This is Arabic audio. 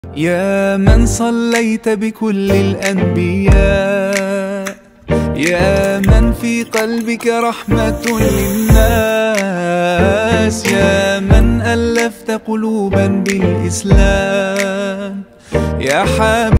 يا من صليت بكل الأنبياء، يا من في قلبك رحمة للناس، يا من ألفت قلوبا بالإسلام، يا حبيبي